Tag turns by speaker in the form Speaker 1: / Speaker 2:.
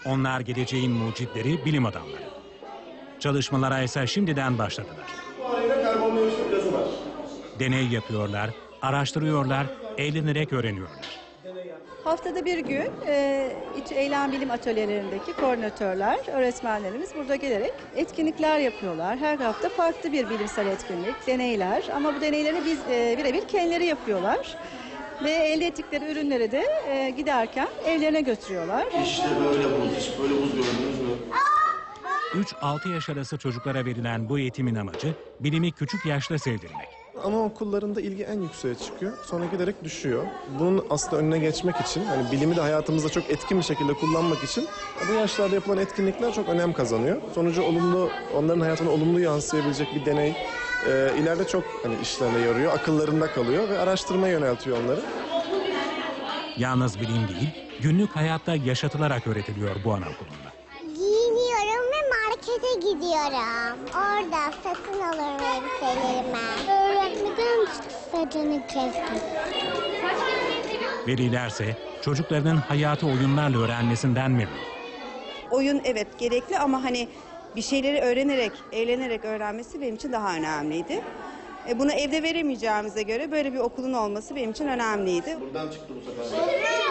Speaker 1: Onlar geleceğin mucitleri, bilim adamları. Çalışmalara ise şimdiden başladılar.
Speaker 2: Bu arayla karbondioksit gazı var.
Speaker 1: Deney yapıyorlar, araştırıyorlar, eğlenerek öğreniyorlar.
Speaker 3: Haftada bir gün İç Eylem Bilim Atölyelerindeki koordinatörler, öğretmenlerimiz burada gelerek etkinlikler yapıyorlar. Her hafta farklı bir bilimsel etkinlik, deneyler ama bu deneyleri birebir kendileri yapıyorlar. Ve elde ettikleri ürünleri de giderken evlerine götürüyorlar.
Speaker 2: İşte böyle buz, hiç böyle buz gördünüz mü?
Speaker 1: 3-6 yaş arası çocuklara verilen bu eğitimin amacı bilimi küçük yaşta sevdirmek.
Speaker 4: Anaokullarında ilgi en yükseğe çıkıyor. Sonra giderek düşüyor. Bunun aslında önüne geçmek için, hani bilimi de hayatımızda çok etkin bir şekilde kullanmak için bu yaşlarda yapılan etkinlikler çok önem kazanıyor. Sonucu olumlu, onların hayatına olumlu yansıyabilecek bir deney ileride çok işlerine yarıyor, akıllarında kalıyor ve araştırmaya yöneltiyor onları.
Speaker 1: Yalnız bilim değil, günlük hayatta yaşatılarak öğretiliyor bu anaokulunda.
Speaker 5: Giyiniyorum ve markete gidiyorum. Orada satın alırım elbiselerimi. Öğretmeden saçını kestim.
Speaker 1: Velilerse çocuklarının hayatı oyunlarla öğrenmesinden memnun.
Speaker 6: Oyun evet gerekli ama hani bir şeyleri öğrenerek, eğlenerek öğrenmesi benim için daha önemliydi. Bunu evde veremeyeceğimize göre böyle bir okulun olması benim için önemliydi.
Speaker 2: Buradan çıktı bu sefer.